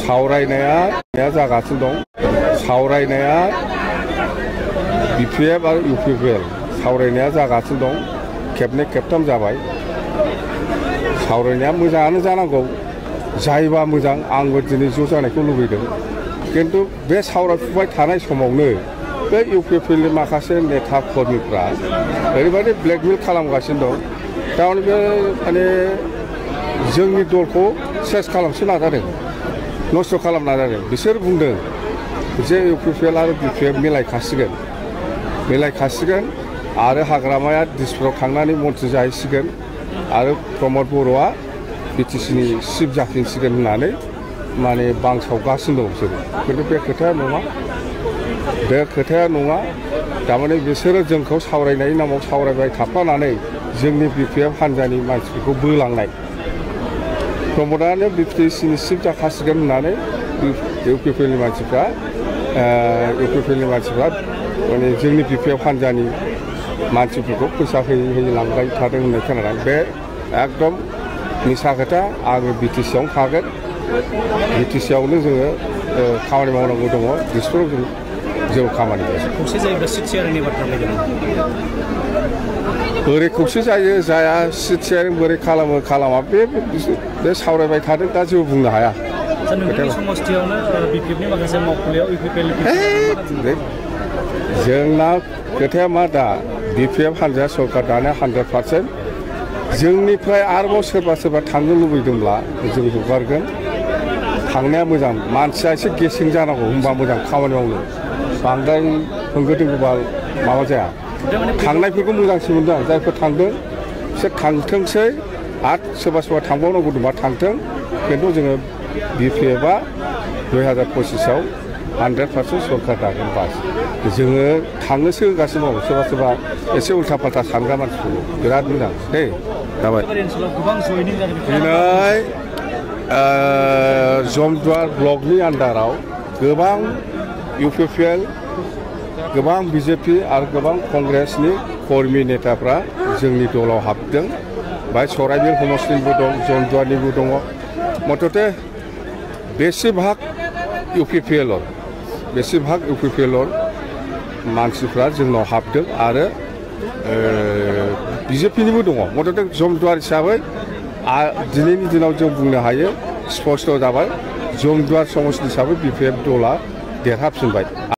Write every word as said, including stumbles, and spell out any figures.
सावरायनाया जागासिनो दं सावरायनाया बिपिएफ आरो इउपिपिएल सावरायनाया जागासिनो दं खेबनै खेबथाम जाबाय सावरायनाया मोजाङानो जानांगौ जायोबा मोजां आंबो दिनै ज' जानायखौ लुबैदों किन्तु बे सावरायफुबाय थानाय समावनो बे इउपिपिएलनि माखासे नेता कर्मिफ्रा ओरैबायदि ब्लेकमेल खालामगासिनो दं थारमाने बे माने जोंनि दलखौ सेस खालामनो नाजादों नस्थ' खालामनो नाजादों बिसोर बुंदों जे इउपिपिएल आरो बिपिएफ मिलायखासिगोन मिलायखासिगोन आरो हाग्रामाया दिसपुराव थांनानै मन्थ्रि जाहैसिगोन आरो प्रमद बर'आ बिटिसिनि चिफ जाफिनसिगोन होननानै माने बांसावगासिनो दं बिसोरो किन्तु बे खोथाया नङा बे खोथाया नङा थारमाने बिसोरो जोंखौ सावरायनायनि नामाव सावरायबाय थाफ्लानानै जोंनि बिपिएफ हान्जानि मानसिफोरखौ बोलांनाय प्रमदानो बिटिसिनि चिफ जाखासिगोन होननानै इउपिपिएलनि मानसिफ्रा इउपिपिएलनि मानसिफ्रा माने जोंनि बिपिएफ हान्जानि मानसिफोरखौ फैसा होयै होयै लांबाय थादों होननाय खोनादों बे एकदम मिसा खोथा आङो बिटिसियावनो थागोन बिटिसियावनो जोङो खामानि मावनांगौ दङ दिसपुराव जों जेबो खामानि गैया खौसे जायोब्ला सिट शेयारिंनि बाथ्रा फैदों बोरै खौसे जायो जाया सिट शेयारिं बोरै खालामो खालामा बे बे सावरायबाय थादों दा जेबो बुंनो हाया नोंथांनि समस्थियावनो बिपिएफनि माखासे मावखुलियाव इउपिपिएलनि जोंना खोथाया मा दा बिपिएफ हान्जाया सरकार दानाया हान्ड्रेड पार्सेन्ट जोंनिफ्राय आरोबाव सोरबा सोरबा थांनो लुबैदोंब्ला जों हगारगोन थांनाया मोजां मानसिया एसे गेसें जानांगौ होनबा मोजां खामानि मावनो बांद्राय होंगो दोंगोबा माबा जाया थांनायफोरखौ मोजांसिन मोनदों आं जायफोर थांदों बिसोर थांथोंसै आरो सोरबा सोरबा थांबावनांगौ दंबा थांथों खिन्थु जोङो बिपिएफआ दुइ हाजार पसिसाव हान्ड्रेड पार्सेन्ट सरकार दागोन बास जोङो थांनोसो होगासिनो दं सोरबा सोरबा एसे उल्था फाल्था सानग्रा मानसिफोर बिराद मोजां दे जाबाय दिनै जमदुवार ब्लकनि आन्दाराव गोबां इउपिपिएल गोबां बिजेपि आरो गोबां कंग्रेसनि कर्मि नेताफ्रा जोंनि दलाव हाबदों बाय सराइबिल समस्तिनिबो दं जमदुवारनिबो दङ मथथे बेसेभाग इउपिपिएल बेसेभाग इउपिपिएल मानसिफ्रा जोंनाव हाबदों आरो बिजेपिनिबो दङ मथथे जमदुवार हिसाबै दिनैनि दिनाव जों बुंनो हायो स्पष्ट जाबाय जमदुवार समस्ति हिसाबै बिपिएफ दला देरहाफिनबाय।